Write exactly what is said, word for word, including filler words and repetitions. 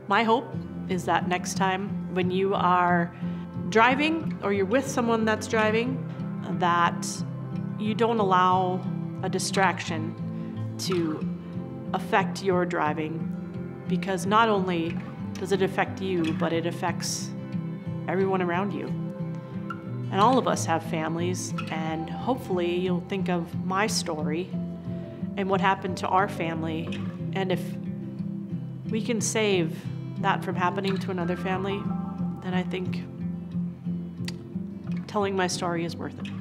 My hope is that next time when you are driving or you're with someone that's driving, that you don't allow a distraction to affect your driving, because not only does it affect you, but it affects everyone around you. And all of us have families, and hopefully you'll think of my story and what happened to our family, and if we can save that from happening to another family, then I think telling my story is worth it.